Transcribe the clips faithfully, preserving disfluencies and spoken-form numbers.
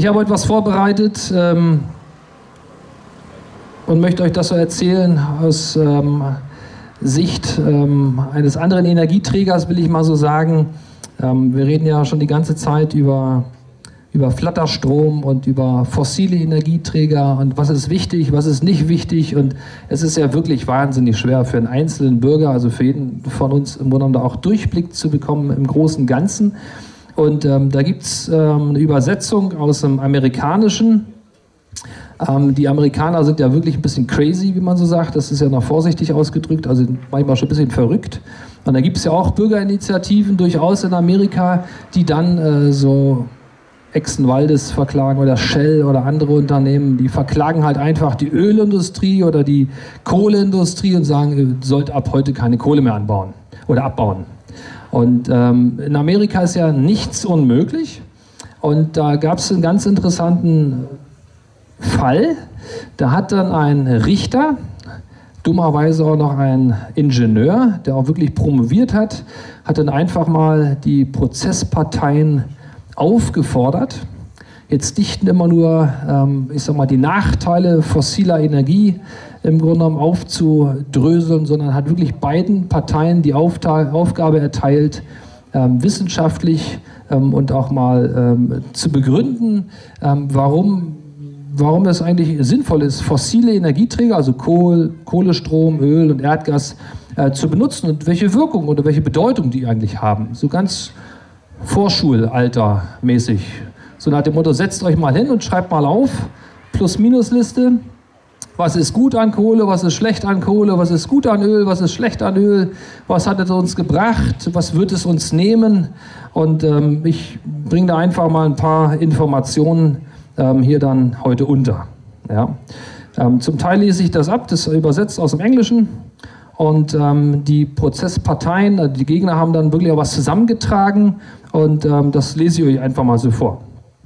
habe heute was vorbereitet ähm, und möchte euch das so erzählen aus ähm, Sicht ähm, eines anderen Energieträgers, will ich mal so sagen. Ähm, wir reden ja schon die ganze Zeit über, über Flatterstrom und über fossile Energieträger und was ist wichtig, was ist nicht wichtig, und es ist ja wirklich wahnsinnig schwer für einen einzelnen Bürger, also für jeden von uns im Grunde genommen da auch Durchblick zu bekommen im großen Ganzen. Und ähm, da gibt es ähm, eine Übersetzung aus dem Amerikanischen. Ähm, die Amerikaner sind ja wirklich ein bisschen crazy, wie man so sagt. Das ist ja noch vorsichtig ausgedrückt, also manchmal schon ein bisschen verrückt. Und da gibt es ja auch Bürgerinitiativen durchaus in Amerika, die dann äh, so Exxon-Valdez verklagen oder Shell oder andere Unternehmen. Die verklagen halt einfach die Ölindustrie oder die Kohleindustrie und sagen, ihr sollt ab heute keine Kohle mehr anbauen oder abbauen. Und ähm, in Amerika ist ja nichts unmöglich. Und da gab es einen ganz interessanten Fall. Da hat dann ein Richter, dummerweise auch noch ein Ingenieur, der auch wirklich promoviert hat, hat dann einfach mal die Prozessparteien aufgefordert, jetzt nicht immer nur, ähm, ich sag mal, die Nachteile fossiler Energie im Grunde genommen aufzudröseln, sondern hat wirklich beiden Parteien die Aufta- Aufgabe erteilt, ähm, wissenschaftlich ähm, und auch mal ähm, zu begründen, ähm, warum, warum es eigentlich sinnvoll ist, fossile Energieträger, also Kohl, Kohlestrom, Öl und Erdgas, äh, zu benutzen und welche Wirkung oder welche Bedeutung die eigentlich haben. So ganz Vorschulalter-mäßig. So nach dem Motto, setzt euch mal hin und schreibt mal auf, Plus-Minus-Liste. Was ist gut an Kohle, was ist schlecht an Kohle, was ist gut an Öl, was ist schlecht an Öl, was hat es uns gebracht, was wird es uns nehmen? Und ähm, ich bringe da einfach mal ein paar Informationen ähm, hier dann heute unter. Ja. Ähm, zum Teil lese ich das ab, das ist übersetzt aus dem Englischen. Und ähm, die Prozessparteien, also die Gegner, haben dann wirklich auch was zusammengetragen, und ähm, das lese ich euch einfach mal so vor.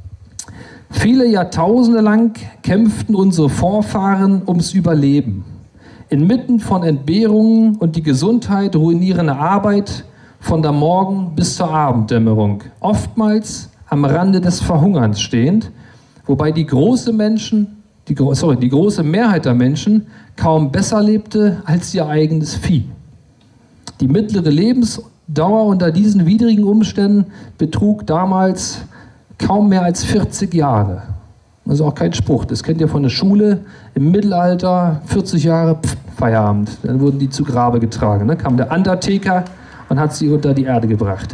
Viele Jahrtausende lang kämpften unsere Vorfahren ums Überleben. Inmitten von Entbehrungen und die Gesundheit ruinierender Arbeit von der Morgen- bis zur Abenddämmerung, oftmals am Rande des Verhungerns stehend, wobei die große Menschen, die, sorry, die große Mehrheit der Menschen kaum besser lebte als ihr eigenes Vieh. Die mittlere Lebensdauer unter diesen widrigen Umständen betrug damals kaum mehr als vierzig Jahre. Das ist auch kein Spruch, das kennt ihr von der Schule. Im Mittelalter, vierzig Jahre, pff, Feierabend. Dann wurden die zu Grabe getragen. Dann kam der Undertaker und hat sie unter die Erde gebracht.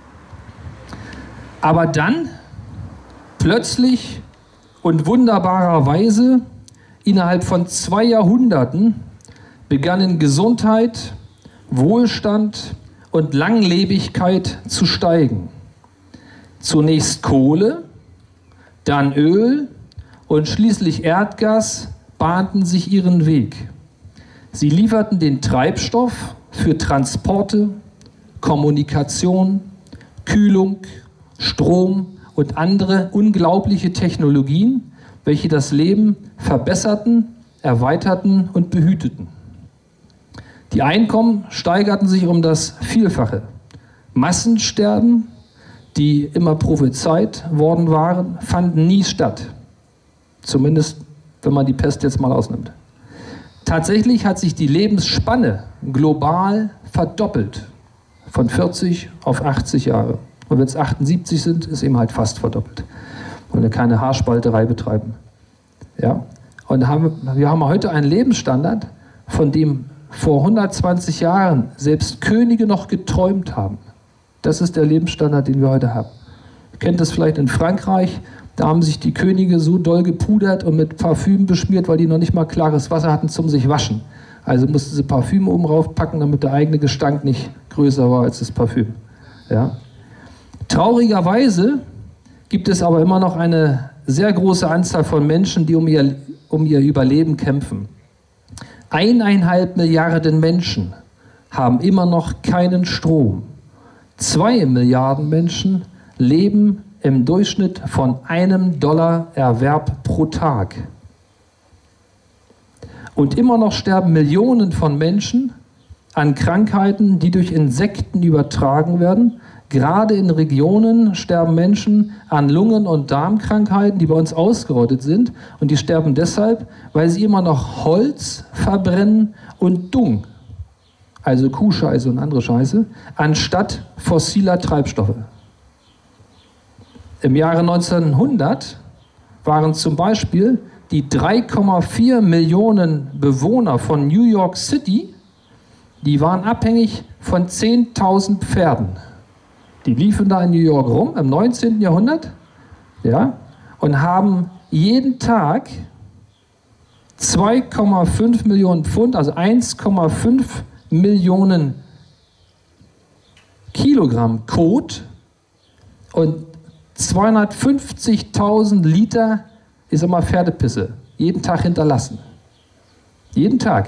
Aber dann, plötzlich und wunderbarerweise, innerhalb von zwei Jahrhunderten, begannen Gesundheit, Wohlstand und Langlebigkeit zu steigen. Zunächst Kohle, dann Öl und schließlich Erdgas bahnten sich ihren Weg. Sie lieferten den Treibstoff für Transporte, Kommunikation, Kühlung, Strom und andere unglaubliche Technologien, welche das Leben verbesserten, erweiterten und behüteten. Die Einkommen steigerten sich um das Vielfache. Massensterben, die immer prophezeit worden waren, fanden nie statt. Zumindest, wenn man die Pest jetzt mal ausnimmt. Tatsächlich hat sich die Lebensspanne global verdoppelt. Von vierzig auf achtzig Jahre. Und wenn es achtundsiebzig sind, ist eben halt fast verdoppelt. Wollen wir keine Haarspalterei betreiben. Ja? Und haben, wir haben heute einen Lebensstandard, von dem vor hundertzwanzig Jahren selbst Könige noch geträumt haben. Das ist der Lebensstandard, den wir heute haben. Ihr kennt das vielleicht in Frankreich, da haben sich die Könige so doll gepudert und mit Parfüm beschmiert, weil die noch nicht mal klares Wasser hatten zum sich waschen. Also mussten sie Parfüm oben raufpacken, damit der eigene Gestank nicht größer war als das Parfüm. Ja? Traurigerweise gibt es aber immer noch eine sehr große Anzahl von Menschen, die um ihr, um ihr Überleben kämpfen. Eineinhalb Milliarden Menschen haben immer noch keinen Strom. Zwei Milliarden Menschen leben im Durchschnitt von einem Dollar Erwerb pro Tag. Und immer noch sterben Millionen von Menschen an Krankheiten, die durch Insekten übertragen werden, Gerade in Regionen sterben Menschen an Lungen- und Darmkrankheiten, die bei uns ausgerottet sind. Und die sterben deshalb, weil sie immer noch Holz verbrennen und Dung, also Kuhscheiße und andere Scheiße, anstatt fossiler Treibstoffe. Im Jahre neunzehnhundert waren zum Beispiel die drei Komma vier Millionen Bewohner von New York City, die waren abhängig von zehntausend Pferden. Die liefen da in New York rum im neunzehnten Jahrhundert, ja, und haben jeden Tag zwei Komma fünf Millionen Pfund, also eins Komma fünf Millionen Kilogramm Kot und zweihundertfünfzigtausend Liter, ich sag mal, Pferdepisse jeden Tag hinterlassen. Jeden Tag.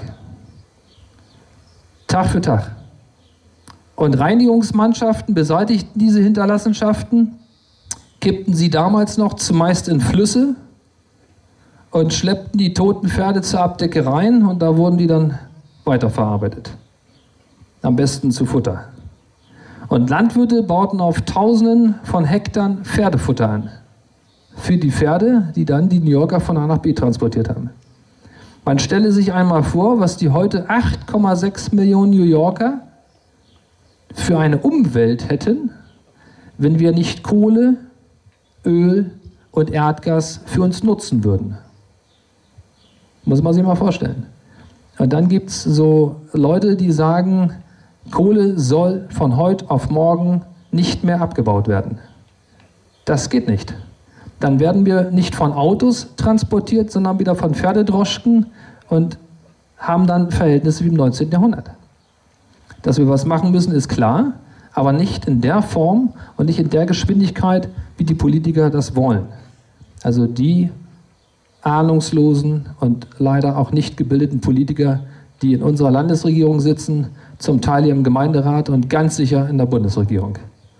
Tag für Tag. Und Reinigungsmannschaften beseitigten diese Hinterlassenschaften, kippten sie damals noch zumeist in Flüsse und schleppten die toten Pferde zur Abdecke rein und da wurden die dann weiterverarbeitet. Am besten zu Futter. Und Landwirte bauten auf Tausenden von Hektar Pferdefutter an. Für die Pferde, die dann die New Yorker von A nach B transportiert haben. Man stelle sich einmal vor, was die heute acht Komma sechs Millionen New Yorker für eine Umwelt hätten, wenn wir nicht Kohle, Öl und Erdgas für uns nutzen würden. Muss man sich mal vorstellen. Und dann gibt es so Leute, die sagen, Kohle soll von heute auf morgen nicht mehr abgebaut werden. Das geht nicht. Dann werden wir nicht von Autos transportiert, sondern wieder von Pferdedroschken und haben dann Verhältnisse wie im neunzehnten Jahrhundert. Dass wir was machen müssen, ist klar, aber nicht in der Form und nicht in der Geschwindigkeit, wie die Politiker das wollen. Also die ahnungslosen und leider auch nicht gebildeten Politiker, die in unserer Landesregierung sitzen, zum Teil hier im Gemeinderat und ganz sicher in der Bundesregierung.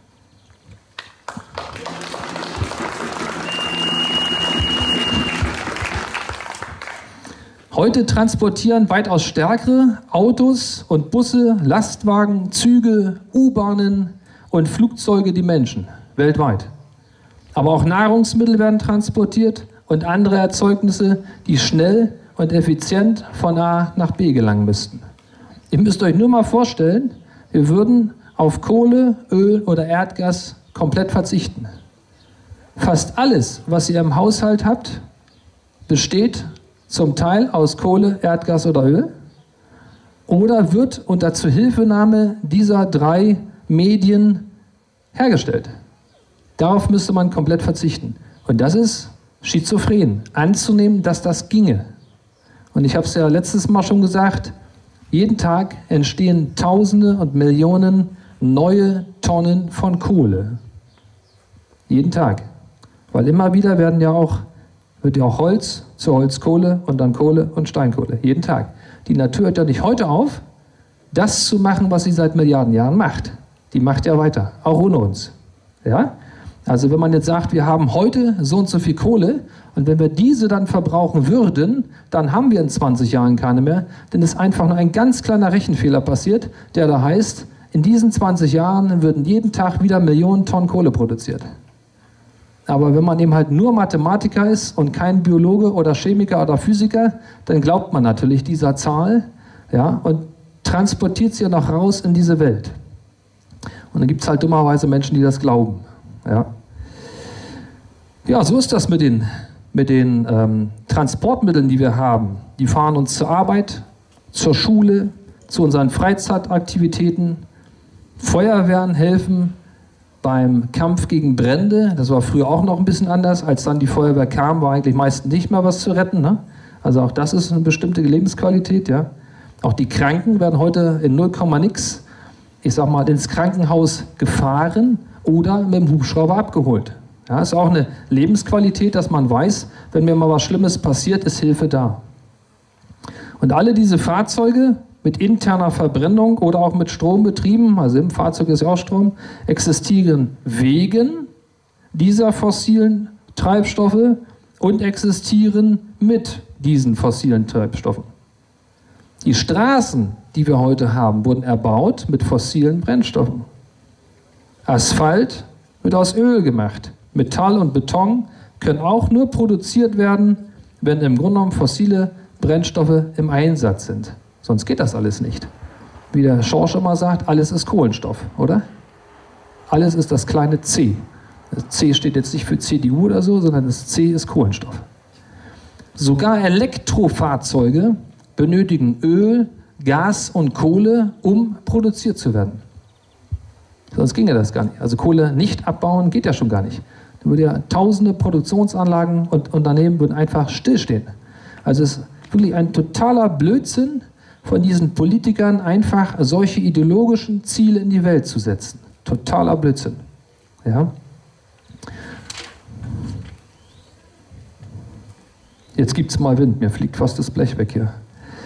Heute transportieren weitaus stärkere Autos und Busse, Lastwagen, Züge, U-Bahnen und Flugzeuge die Menschen weltweit. Aber auch Nahrungsmittel werden transportiert und andere Erzeugnisse, die schnell und effizient von A nach B gelangen müssten. Ihr müsst euch nur mal vorstellen, wir würden auf Kohle, Öl oder Erdgas komplett verzichten. Fast alles, was ihr im Haushalt habt, besteht zum Teil aus Kohle, Erdgas oder Öl oder wird unter Zuhilfenahme dieser drei Medien hergestellt. Darauf müsste man komplett verzichten. Und das ist schizophren, anzunehmen, dass das ginge. Und ich habe es ja letztes Mal schon gesagt, jeden Tag entstehen Tausende und Millionen neue Tonnen von Kohle. Jeden Tag. Weil immer wieder werden ja auch, wird ja auch Holz zur Holzkohle und dann Kohle und Steinkohle. Jeden Tag. Die Natur hört ja nicht heute auf, das zu machen, was sie seit Milliarden Jahren macht. Die macht ja weiter, auch ohne uns. Ja? Also wenn man jetzt sagt, wir haben heute so und so viel Kohle und wenn wir diese dann verbrauchen würden, dann haben wir in zwanzig Jahren keine mehr, denn es ist einfach nur ein ganz kleiner Rechenfehler passiert, der da heißt, in diesen zwanzig Jahren würden jeden Tag wieder Millionen Tonnen Kohle produziert. Aber wenn man eben halt nur Mathematiker ist und kein Biologe oder Chemiker oder Physiker, dann glaubt man natürlich dieser Zahl, ja, und transportiert sie ja noch raus in diese Welt. Und dann gibt es halt dummerweise Menschen, die das glauben. Ja, ja, so ist das mit den, mit den ähm, Transportmitteln, die wir haben. Die fahren uns zur Arbeit, zur Schule, zu unseren Freizeitaktivitäten. Feuerwehren helfen beim Kampf gegen Brände. Das war früher auch noch ein bisschen anders. Als dann die Feuerwehr kam, war eigentlich meistens nicht mehr was zu retten. Ne? Also auch das ist eine bestimmte Lebensqualität. Ja? Auch die Kranken werden heute in null Komma nix, ich sag mal, ins Krankenhaus gefahren oder mit dem Hubschrauber abgeholt. Ja, ist auch eine Lebensqualität, dass man weiß, wenn mir mal was Schlimmes passiert, ist Hilfe da. Und alle diese Fahrzeuge mit interner Verbrennung oder auch mit Strom betrieben, also im Fahrzeug ist ja auch Strom, existieren wegen dieser fossilen Treibstoffe und existieren mit diesen fossilen Treibstoffen. Die Straßen, die wir heute haben, wurden erbaut mit fossilen Brennstoffen. Asphalt wird aus Öl gemacht. Metall und Beton können auch nur produziert werden, wenn im Grunde genommen fossile Brennstoffe im Einsatz sind. Sonst geht das alles nicht. Wie der Schorsch immer sagt, alles ist Kohlenstoff, oder? Alles ist das kleine C. Das C steht jetzt nicht für C D U oder so, sondern das C ist Kohlenstoff. Sogar Elektrofahrzeuge benötigen Öl, Gas und Kohle, um produziert zu werden. Sonst ginge das gar nicht. Also Kohle nicht abbauen geht ja schon gar nicht. Da würden ja tausende Produktionsanlagen und Unternehmen würden einfach stillstehen. Also es ist wirklich ein totaler Blödsinn, von diesen Politikern einfach solche ideologischen Ziele in die Welt zu setzen. Totaler Blödsinn. Ja? Jetzt gibt es mal Wind, mir fliegt fast das Blech weg hier.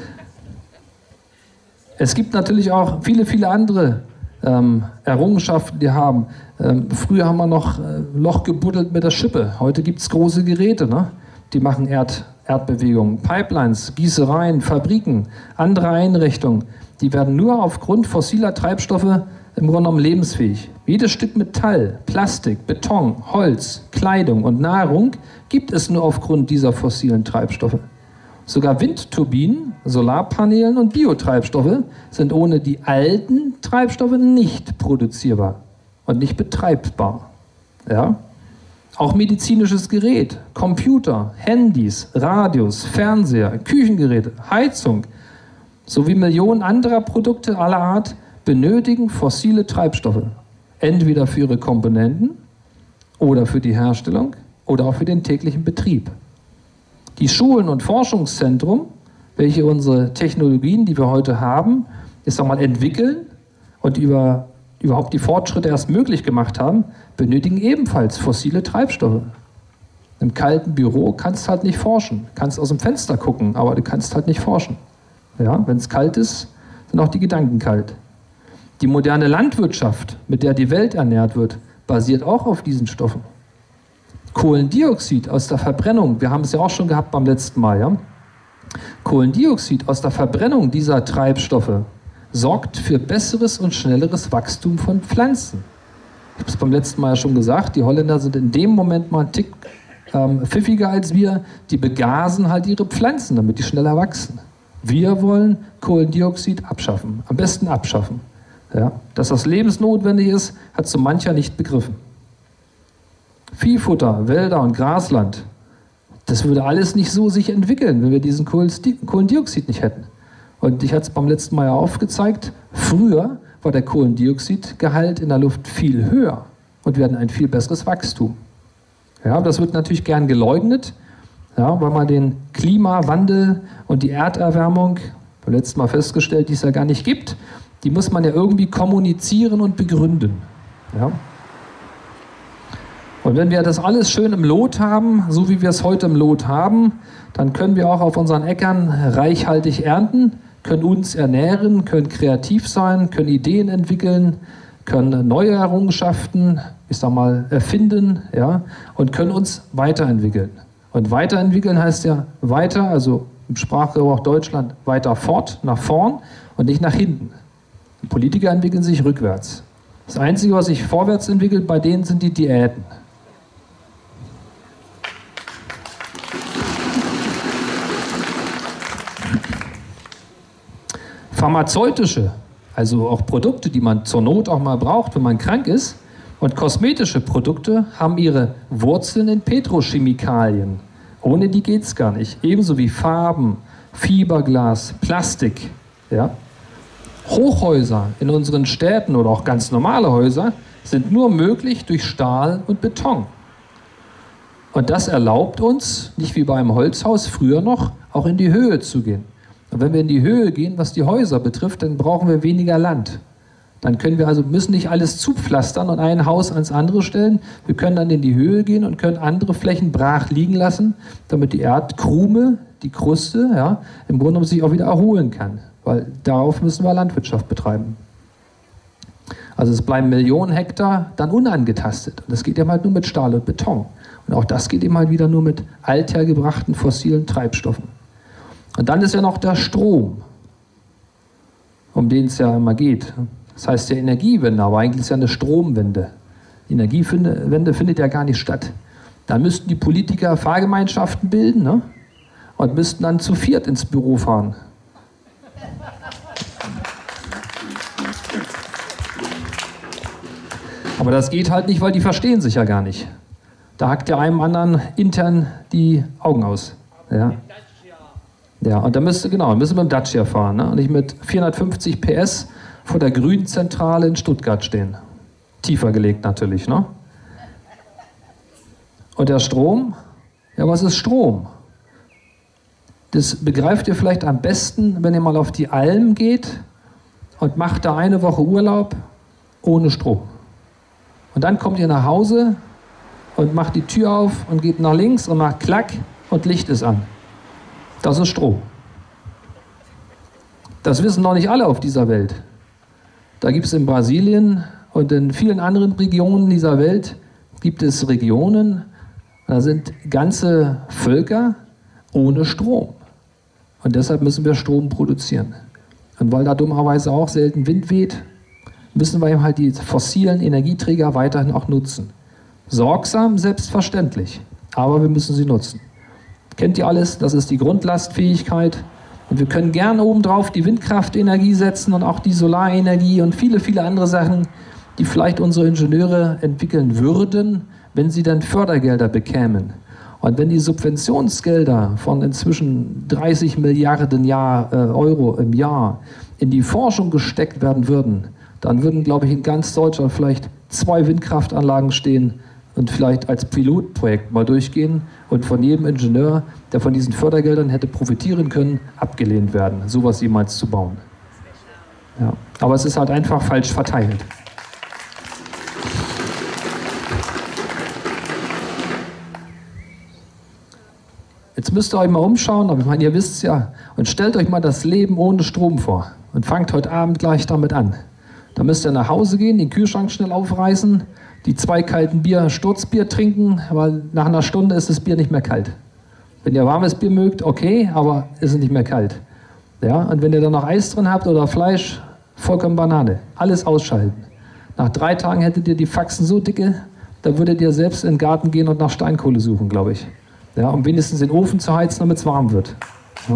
Es gibt natürlich auch viele, viele andere ähm, Errungenschaften, die haben. Ähm, früher haben wir noch äh, Loch gebuddelt mit der Schippe. Heute gibt es große Geräte, ne? Die machen Erd, Erdbewegungen. Pipelines, Gießereien, Fabriken, andere Einrichtungen, die werden nur aufgrund fossiler Treibstoffe im Grunde genommen lebensfähig. Jedes Stück Metall, Plastik, Beton, Holz, Kleidung und Nahrung gibt es nur aufgrund dieser fossilen Treibstoffe. Sogar Windturbinen, Solarpanelen und Biotreibstoffe sind ohne die alten Treibstoffe nicht produzierbar und nicht betreibbar. Ja? Auch medizinisches Gerät, Computer, Handys, Radios, Fernseher, Küchengeräte, Heizung sowie Millionen anderer Produkte aller Art benötigen fossile Treibstoffe. Entweder für ihre Komponenten oder für die Herstellung oder auch für den täglichen Betrieb. Die Schulen und Forschungszentren, welche unsere Technologien, die wir heute haben, ich sag mal, entwickeln und über, überhaupt die Fortschritte erst möglich gemacht haben, benötigen ebenfalls fossile Treibstoffe. Im kalten Büro kannst du halt nicht forschen. Du kannst aus dem Fenster gucken, aber du kannst halt nicht forschen. Ja, wenn es kalt ist, sind auch die Gedanken kalt. Die moderne Landwirtschaft, mit der die Welt ernährt wird, basiert auch auf diesen Stoffen. Kohlendioxid aus der Verbrennung, wir haben es ja auch schon gehabt beim letzten Mal, ja? Kohlendioxid aus der Verbrennung dieser Treibstoffe sorgt für besseres und schnelleres Wachstum von Pflanzen. Ich habe es beim letzten Mal ja schon gesagt, die Holländer sind in dem Moment mal ein Tick ähm, pfiffiger als wir, die begasen halt ihre Pflanzen, damit die schneller wachsen. Wir wollen Kohlendioxid abschaffen, am besten abschaffen. Ja? Dass das lebensnotwendig ist, hat so mancher nicht begriffen. Viehfutter, Wälder und Grasland, das würde alles nicht so sich entwickeln, wenn wir diesen Kohlendioxid nicht hätten. Und ich hatte es beim letzten Mal ja aufgezeigt, früher war der Kohlendioxidgehalt in der Luft viel höher und wir hatten ein viel besseres Wachstum. Ja, das wird natürlich gern geleugnet, ja, weil man den Klimawandel und die Erderwärmung, beim letzten Mal festgestellt, die es ja gar nicht gibt, die muss man ja irgendwie kommunizieren und begründen. Ja. Und wenn wir das alles schön im Lot haben, so wie wir es heute im Lot haben, dann können wir auch auf unseren Äckern reichhaltig ernten, können uns ernähren, können kreativ sein, können Ideen entwickeln, können neue Errungenschaften, ich sag mal, erfinden, ja, und können uns weiterentwickeln. Und weiterentwickeln heißt ja weiter, also im Sprachgebrauch Deutschland, weiter fort, nach vorn und nicht nach hinten. Die Politiker entwickeln sich rückwärts. Das Einzige, was sich vorwärts entwickelt, bei denen sind die Diäten. Pharmazeutische, also auch Produkte, die man zur Not auch mal braucht, wenn man krank ist, und kosmetische Produkte haben ihre Wurzeln in Petrochemikalien. Ohne die geht es gar nicht. Ebenso wie Farben, Fiberglas, Plastik. Ja? Hochhäuser in unseren Städten oder auch ganz normale Häuser sind nur möglich durch Stahl und Beton. Und das erlaubt uns, nicht wie beim Holzhaus früher noch, auch in die Höhe zu gehen. Und wenn wir in die Höhe gehen, was die Häuser betrifft, dann brauchen wir weniger Land. Dann können wir also, müssen nicht alles zupflastern und ein Haus ans andere stellen. Wir können dann in die Höhe gehen und können andere Flächen brach liegen lassen, damit die Erdkrume, die Kruste, ja, im Grunde genommen sich auch wieder erholen kann. Weil darauf müssen wir Landwirtschaft betreiben. Also es bleiben Millionen Hektar dann unangetastet. Und das geht eben halt nur mit Stahl und Beton. Und auch das geht eben halt wieder nur mit althergebrachten fossilen Treibstoffen. Und dann ist ja noch der Strom, um den es ja immer geht. Das heißt ja Energiewende, aber eigentlich ist es ja eine Stromwende. Die Energiewende findet ja gar nicht statt. Dann müssten die Politiker Fahrgemeinschaften bilden, ne? Und müssten dann zu viert ins Büro fahren. Aber das geht halt nicht, weil die verstehen sich ja gar nicht. Da hackt ja einem anderen intern die Augen aus. Ja, ja, und da müsste, genau, müssen wir mit dem Dacia fahren, ne? Und nicht mit vierhundertfünfzig P S vor der Grünzentrale in Stuttgart stehen. Tiefer gelegt natürlich, ne? Und der Strom? Ja, was ist Strom? Das begreift ihr vielleicht am besten, wenn ihr mal auf die Alm geht und macht da eine Woche Urlaub ohne Strom. Und dann kommt ihr nach Hause und macht die Tür auf und geht nach links und macht Klack und Licht ist an. Das ist Strom. Das wissen noch nicht alle auf dieser Welt. Da gibt es in Brasilien und in vielen anderen Regionen dieser Welt gibt es Regionen, da sind ganze Völker ohne Strom. Und deshalb müssen wir Strom produzieren. Und weil da dummerweise auch selten Wind weht, müssen wir eben halt die fossilen Energieträger weiterhin auch nutzen. Sorgsam, selbstverständlich, aber wir müssen sie nutzen. Kennt ihr alles? Das ist die Grundlastfähigkeit. Und wir können gern obendrauf die Windkraftenergie setzen und auch die Solarenergie und viele, viele andere Sachen, die vielleicht unsere Ingenieure entwickeln würden, wenn sie dann Fördergelder bekämen. Und wenn die Subventionsgelder von inzwischen dreißig Milliarden Jahr, äh, Euro im Jahr in die Forschung gesteckt werden würden, dann würden, glaube ich, in ganz Deutschland vielleicht zwei Windkraftanlagen stehen und vielleicht als Pilotprojekt mal durchgehen und von jedem Ingenieur, der von diesen Fördergeldern hätte profitieren können, abgelehnt werden, sowas jemals zu bauen. Ja. Aber es ist halt einfach falsch verteilt. Jetzt müsst ihr euch mal umschauen, aber ich meine, ihr wisst es ja, und stellt euch mal das Leben ohne Strom vor und fangt heute Abend gleich damit an. Da müsst ihr nach Hause gehen, den Kühlschrank schnell aufreißen, die zwei kalten Bier, Sturzbier trinken, weil nach einer Stunde ist das Bier nicht mehr kalt. Wenn ihr warmes Bier mögt, okay, aber ist es nicht mehr kalt. Ja, und wenn ihr dann noch Eis drin habt oder Fleisch, vollkommen Banane. Alles ausschalten. Nach drei Tagen hättet ihr die Faxen so dicke, da würdet ihr selbst in den Garten gehen und nach Steinkohle suchen, glaube ich. Ja, um wenigstens den Ofen zu heizen, damit es warm wird. Ja.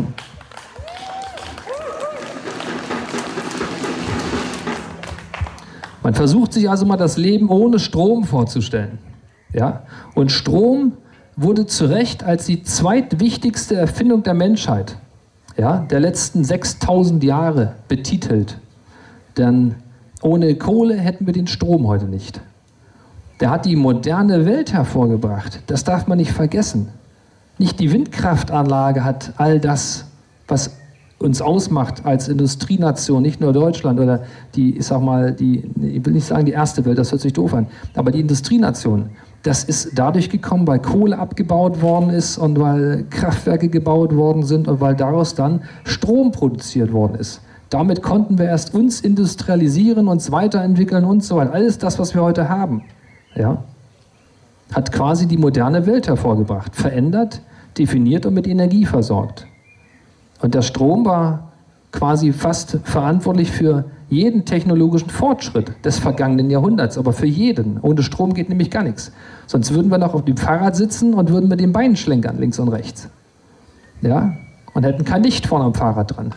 Man versucht sich also mal das Leben ohne Strom vorzustellen. Ja? Und Strom wurde zu Recht als die zweitwichtigste Erfindung der Menschheit, ja, der letzten sechstausend Jahre betitelt. Denn ohne Kohle hätten wir den Strom heute nicht. Der hat die moderne Welt hervorgebracht. Das darf man nicht vergessen. Nicht die Windkraftanlage hat all das, was uns ausmacht als Industrienation, nicht nur Deutschland oder die, ich sag mal, die, ich will nicht sagen die erste Welt, das hört sich doof an, aber die Industrienation, das ist dadurch gekommen, weil Kohle abgebaut worden ist und weil Kraftwerke gebaut worden sind und weil daraus dann Strom produziert worden ist. Damit konnten wir erst uns industrialisieren, uns weiterentwickeln und so weiter. Alles das, was wir heute haben, ja, hat quasi die moderne Welt hervorgebracht, verändert, definiert und mit Energie versorgt. Und der Strom war quasi fast verantwortlich für jeden technologischen Fortschritt des vergangenen Jahrhunderts, aber für jeden. Ohne Strom geht nämlich gar nichts. Sonst würden wir noch auf dem Fahrrad sitzen und würden mit den Beinen schlenkern, links und rechts. Ja? Und hätten kein Licht vorne am Fahrrad dran.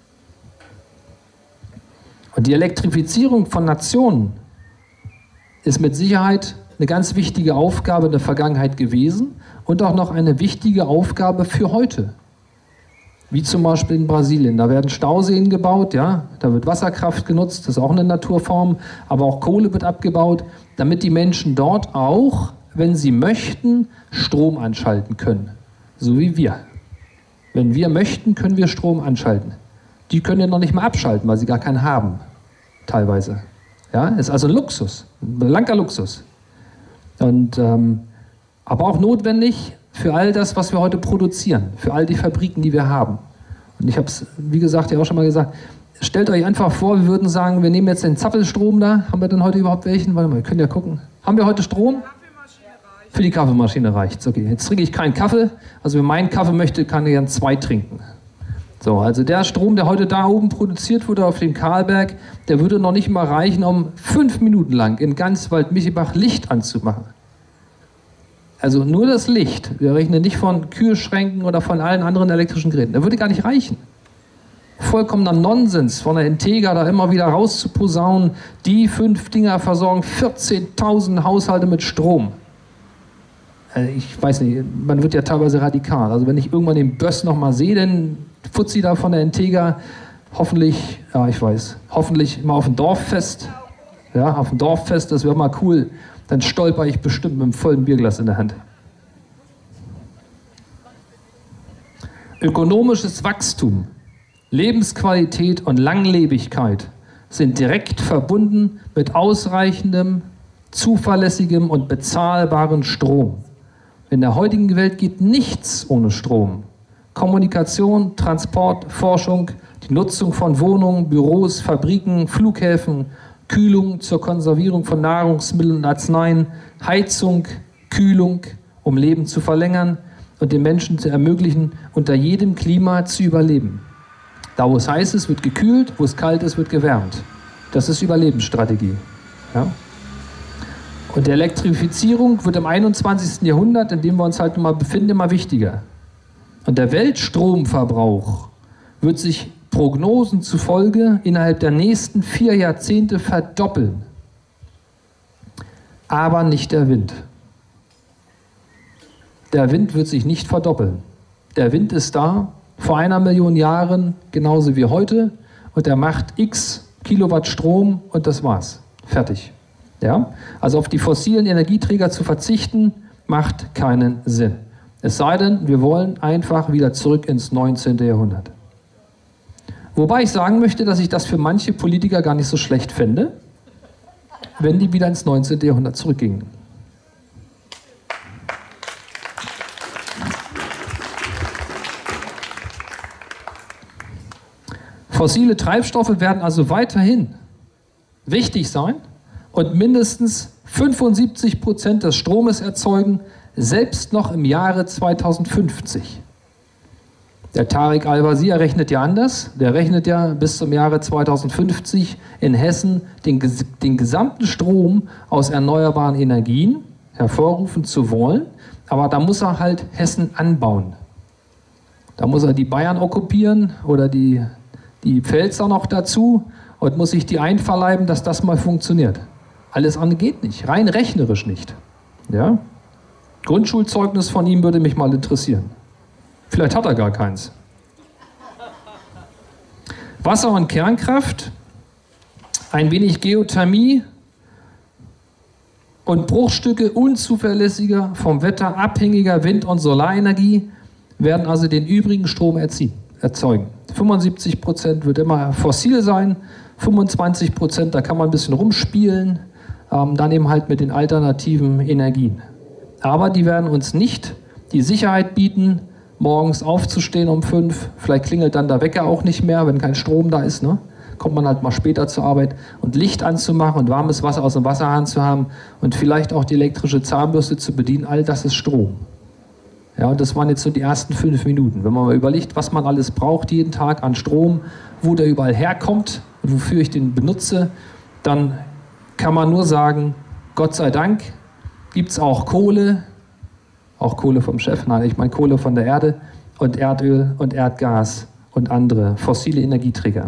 Und die Elektrifizierung von Nationen ist mit Sicherheit eine ganz wichtige Aufgabe in der Vergangenheit gewesen und auch noch eine wichtige Aufgabe für heute. Wie zum Beispiel in Brasilien. Da werden Stauseen gebaut, ja, da wird Wasserkraft genutzt, das ist auch eine Naturform, aber auch Kohle wird abgebaut, damit die Menschen dort auch, wenn sie möchten, Strom anschalten können. So wie wir. Wenn wir möchten, können wir Strom anschalten. Die können ja noch nicht mal abschalten, weil sie gar keinen haben, teilweise. Ja, ist also ein Luxus, ein blanker Luxus. Und, ähm, aber auch notwendig für all das, was wir heute produzieren, für all die Fabriken, die wir haben. Und ich habe es, wie gesagt, ja auch schon mal gesagt, stellt euch einfach vor, wir würden sagen, wir nehmen jetzt den Zapfelstrom da, haben wir denn heute überhaupt welchen? Warte mal, wir können ja gucken. Haben wir heute Strom? Für die Kaffeemaschine reicht es. Okay, jetzt trinke ich keinen Kaffee, also wer meinen Kaffee möchte, kann er gern zwei trinken. So, also der Strom, der heute da oben produziert wurde auf dem Karlberg, der würde noch nicht mal reichen, um fünf Minuten lang in ganz Waldmichibach Licht anzumachen. Also nur das Licht. Wir rechnen nicht von Kühlschränken oder von allen anderen elektrischen Geräten. Der würde gar nicht reichen. Vollkommener Nonsens von der Integra da immer wieder rauszuposaunen. Die fünf Dinger versorgen vierzehntausend Haushalte mit Strom. Also ich weiß nicht, man wird ja teilweise radikal. Also wenn ich irgendwann den Böss noch mal sehe, den Fuzzi da von der Integra, hoffentlich, ja ich weiß, hoffentlich mal auf dem Dorffest. Ja, auf dem Dorffest, das wäre mal cool. Dann stolper ich bestimmt mit einem vollen Bierglas in der Hand. Ökonomisches Wachstum, Lebensqualität und Langlebigkeit sind direkt verbunden mit ausreichendem, zuverlässigem und bezahlbarem Strom. In der heutigen Welt geht nichts ohne Strom. Kommunikation, Transport, Forschung, die Nutzung von Wohnungen, Büros, Fabriken, Flughäfen, Kühlung zur Konservierung von Nahrungsmitteln und Arzneien, Heizung, Kühlung, um Leben zu verlängern und den Menschen zu ermöglichen, unter jedem Klima zu überleben. Da, wo es heiß ist, wird gekühlt, wo es kalt ist, wird gewärmt. Das ist Überlebensstrategie. Ja? Und die Elektrifizierung wird im einundzwanzigsten Jahrhundert, in dem wir uns halt nun mal befinden, immer wichtiger. Und der Weltstromverbrauch wird sich Prognosen zufolge innerhalb der nächsten vier Jahrzehnte verdoppeln. Aber nicht der Wind. Der Wind wird sich nicht verdoppeln. Der Wind ist da, vor einer Million Jahren genauso wie heute, und er macht x Kilowatt Strom und das war's. Fertig. Ja? Also auf die fossilen Energieträger zu verzichten, macht keinen Sinn. Es sei denn, wir wollen einfach wieder zurück ins neunzehnten Jahrhundert. Wobei ich sagen möchte, dass ich das für manche Politiker gar nicht so schlecht fände, wenn die wieder ins neunzehnten Jahrhundert zurückgingen. Fossile Treibstoffe werden also weiterhin wichtig sein und mindestens fünfundsiebzig Prozent des Stromes erzeugen, selbst noch im Jahre zweitausendfünfzig. Der Tarek Al-Wazir rechnet ja anders. Der rechnet ja bis zum Jahre zweitausendfünfzig in Hessen den, den gesamten Strom aus erneuerbaren Energien hervorrufen zu wollen. Aber da muss er halt Hessen anbauen. Da muss er die Bayern okkupieren oder die, die Pfälzer noch dazu und muss sich die einverleiben, dass das mal funktioniert. Alles andere geht nicht, rein rechnerisch nicht. Ja? Grundschulzeugnis von ihm würde mich mal interessieren. Vielleicht hat er gar keins. Wasser- und Kernkraft, ein wenig Geothermie und Bruchstücke unzuverlässiger, vom Wetter abhängiger Wind- und Solarenergie werden also den übrigen Strom erziehen, erzeugen. fünfundsiebzig Prozent wird immer fossil sein, fünfundzwanzig Prozent, da kann man ein bisschen rumspielen, ähm, dann eben halt mit den alternativen Energien. Aber die werden uns nicht die Sicherheit bieten, morgens aufzustehen um fünf, vielleicht klingelt dann der Wecker auch nicht mehr, wenn kein Strom da ist, ne? Kommt man halt mal später zur Arbeit und Licht anzumachen und warmes Wasser aus dem Wasserhahn zu haben und vielleicht auch die elektrische Zahnbürste zu bedienen, all das ist Strom. Ja, und das waren jetzt so die ersten fünf Minuten. Wenn man mal überlegt, was man alles braucht jeden Tag an Strom, wo der überall herkommt und wofür ich den benutze, dann kann man nur sagen, Gott sei Dank gibt es auch Kohle, auch Kohle vom Chef, nein, ich meine Kohle von der Erde und Erdöl und Erdgas und andere fossile Energieträger.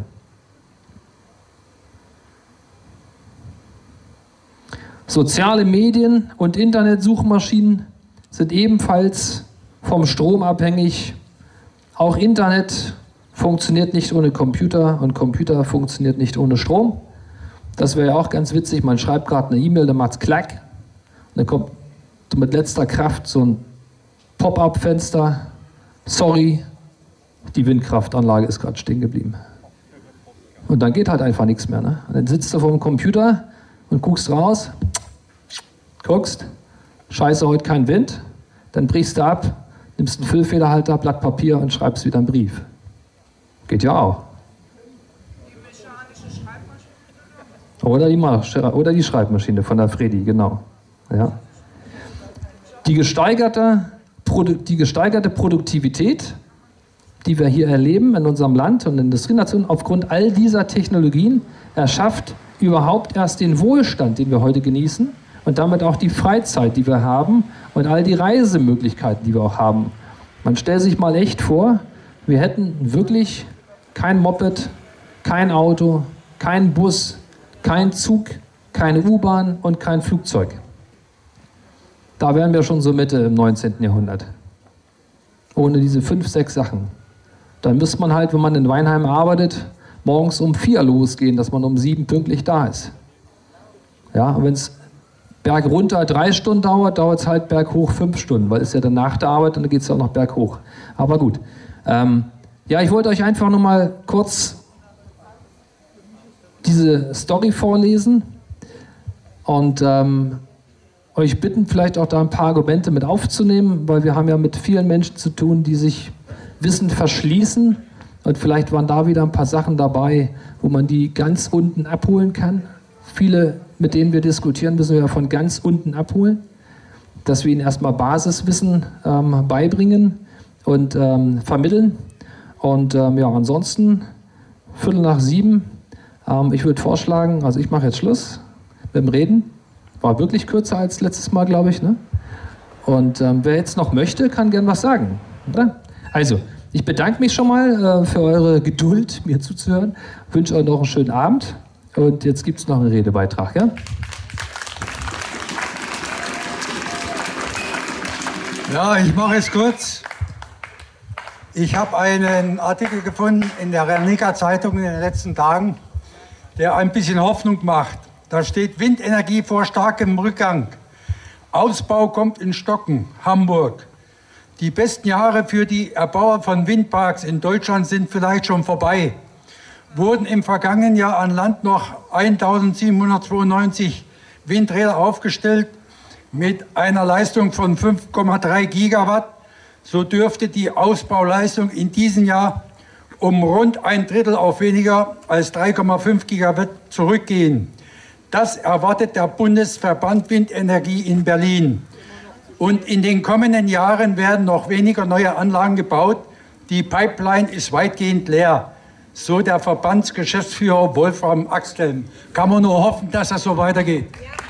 Soziale Medien und Internetsuchmaschinen sind ebenfalls vom Strom abhängig. Auch Internet funktioniert nicht ohne Computer und Computer funktioniert nicht ohne Strom. Das wäre ja auch ganz witzig, man schreibt gerade eine E-Mail, dann macht es klack und dann kommt mit letzter Kraft so ein Pop-up-Fenster. Sorry, die Windkraftanlage ist gerade stehen geblieben. Und dann geht halt einfach nichts mehr. Ne? Und dann sitzt du vor dem Computer und guckst raus, guckst, scheiße, heute kein Wind, dann brichst du ab, nimmst einen Füllfederhalter, Blatt Papier und schreibst wieder einen Brief. Geht ja auch. Die mechanische Schreibmaschine? Oder die, oder die Schreibmaschine von der Fredi, genau. Ja. Die, gesteigerte, die gesteigerte Produktivität die wir hier erleben in unserem Land und Industrienation, aufgrund all dieser Technologien erschafft überhaupt erst den Wohlstand, den wir heute genießen und damit auch die Freizeit, die wir haben und all die Reisemöglichkeiten, die wir auch haben. Man stellt sich mal echt vor, wir hätten wirklich kein Moped, kein Auto, kein Bus, kein Zug, keine U-Bahn und kein Flugzeug. Da wären wir schon so Mitte im neunzehnten Jahrhundert. Ohne diese fünf, sechs Sachen. Dann müsste man halt, wenn man in Weinheim arbeitet, morgens um vier losgehen, dass man um sieben pünktlich da ist. Ja, und wenn es bergunter drei Stunden dauert, dauert es halt berghoch fünf Stunden, weil es ja dann nach der Arbeit und dann geht es ja auch noch berghoch. Aber gut. Ähm, ja, ich wollte euch einfach nur mal kurz diese Story vorlesen und ähm, euch bitten, vielleicht auch da ein paar Argumente mit aufzunehmen, weil wir haben ja mit vielen Menschen zu tun, die sich Wissen verschließen und vielleicht waren da wieder ein paar Sachen dabei, wo man die ganz unten abholen kann. Viele, mit denen wir diskutieren, müssen wir von ganz unten abholen, dass wir ihnen erstmal Basiswissen ähm, beibringen und ähm, vermitteln. Und ähm, ja, ansonsten Viertel nach sieben. Ähm, ich würde vorschlagen, also ich mache jetzt Schluss mit dem Reden. War wirklich kürzer als letztes Mal, glaube ich. Ne? Und ähm, wer jetzt noch möchte, kann gern was sagen. Oder? Also, ich bedanke mich schon mal äh, für eure Geduld, mir zuzuhören. Wünsche euch noch einen schönen Abend. Und jetzt gibt es noch einen Redebeitrag. Ja? Ja, ich mache es kurz. Ich habe einen Artikel gefunden in der Rhein-Neckar Zeitung in den letzten Tagen, der ein bisschen Hoffnung macht. Da steht: Windenergie vor starkem Rückgang. Ausbau kommt in Stocken, Hamburg. Die besten Jahre für die Erbauer von Windparks in Deutschland sind vielleicht schon vorbei. Wurden im vergangenen Jahr an Land noch eintausendsiebenhundertzweiundneunzig Windräder aufgestellt mit einer Leistung von fünf Komma drei Gigawatt, so dürfte die Ausbauleistung in diesem Jahr um rund ein Drittel auf weniger als drei Komma fünf Gigawatt zurückgehen. Das erwartet der Bundesverband Windenergie in Berlin. Und in den kommenden Jahren werden noch weniger neue Anlagen gebaut. Die Pipeline ist weitgehend leer, so der Verbandsgeschäftsführer Wolfram Axthelm. Kann man nur hoffen, dass das so weitergeht.